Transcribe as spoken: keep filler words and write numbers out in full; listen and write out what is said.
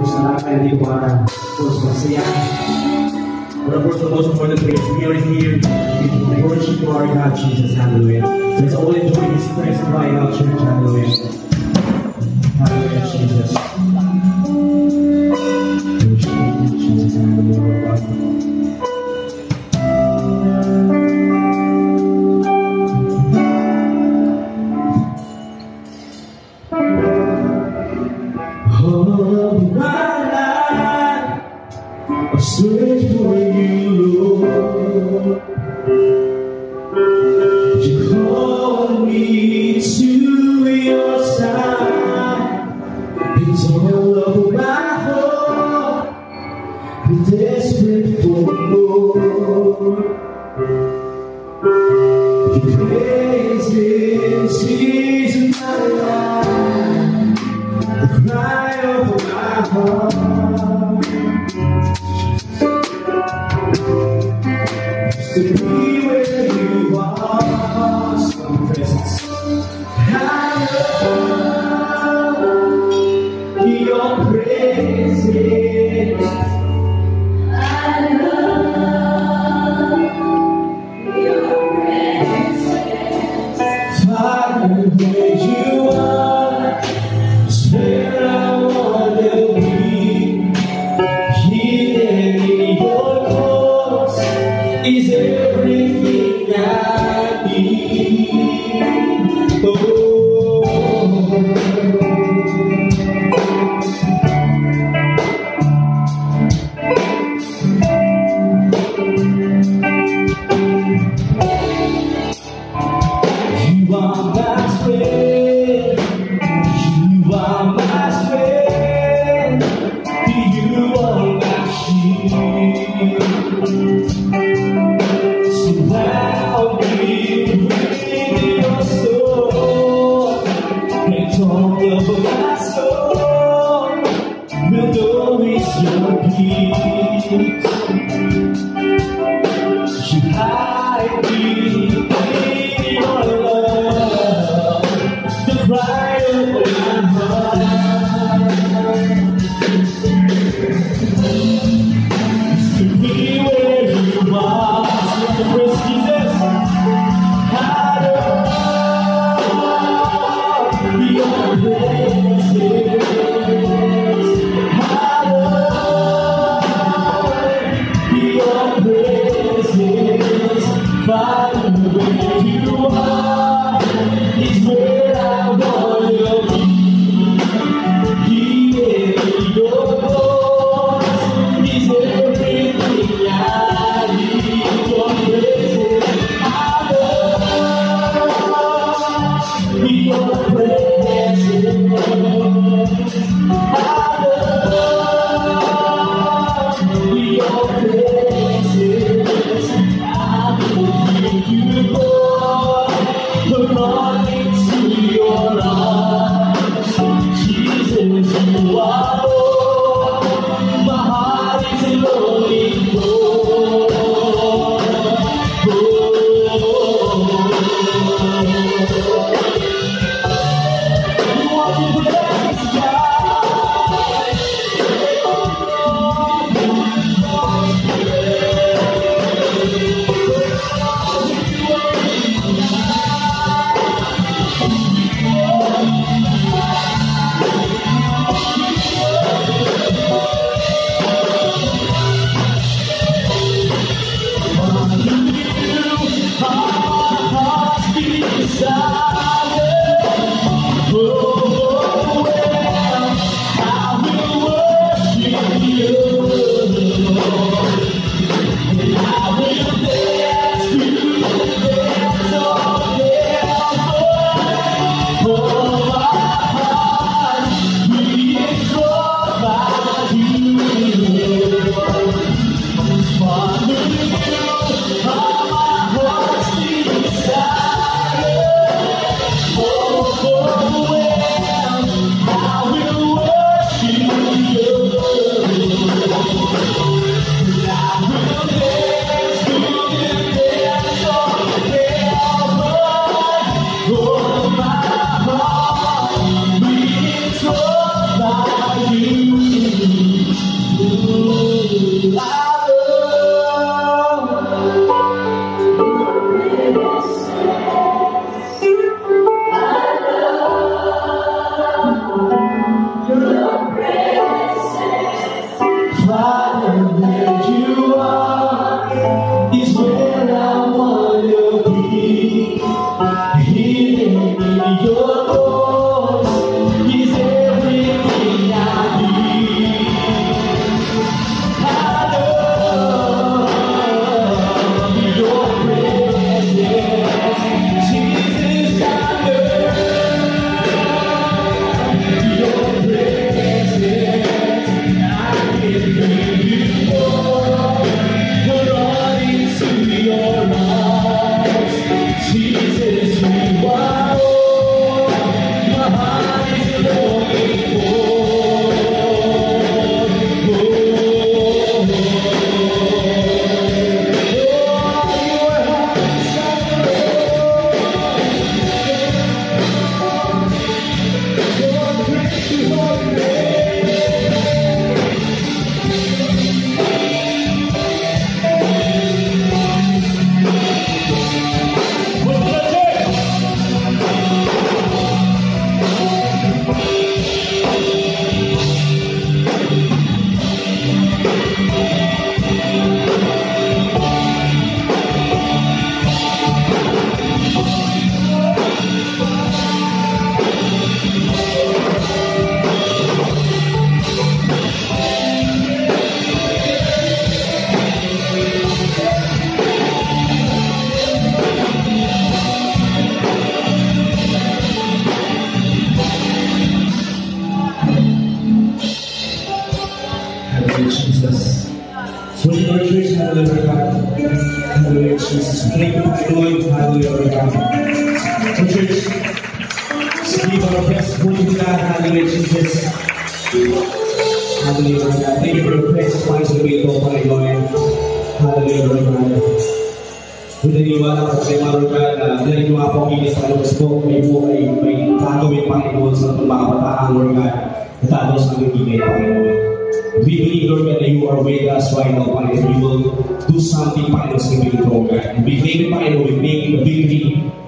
salamat din para puso masaya. But of course, the most important thing is we are here to worship our God, Jesus, hallelujah. So let's all enjoy His presence by our church, hallelujah. Hallelujah, Jesus. Worship Jesus, hallelujah. Search for you, Lord. You call me to your side. It's all over my heart. I'm desperate for more. Your presence is my life, the cry of my heart. To be where you are, some presence. I love your presence. I love your presence. Father, where you are is where I want to be. Hidden in your cause is everything I need. Oh. You are my strength. You are my strength. You are my shield. Surround me with your soul, and all of my soul will know it's your peace. You hide me in your love, the cry of my heart. To be where you are. Praise Jesus. I love your presence. I love your presence. Find where you are is where I want to be. Here in your voice is everything I need. Your presence, I love your presence. I love your presence. I will give you more, the morning to your arms. Jesus, you are Lord. My heart is longing for. Oh, Hallelujah, Jesus. So in our church, hallelujah, God. Hallelujah, Jesus. Thank you, Lord. Hallelujah, God. So church, give our best for you, God. Hallelujah, Jesus. Hallelujah, God. Thank you for the precious lives that we go by, Lord. Hallelujah, God. Pinaniwala ko kay Lord God na dahil yung mga pangkinis sa Lord po, may buhay, may gagawin Panginoon sa mga kabataan, Lord God. Natataw sa bibigay, Panginoon. We believe, Lord God, that you are with us right now, Panginoon. You will do something, Panginoon, sa bibigay, Lord God. And we claim it, Panginoon, we make it a victory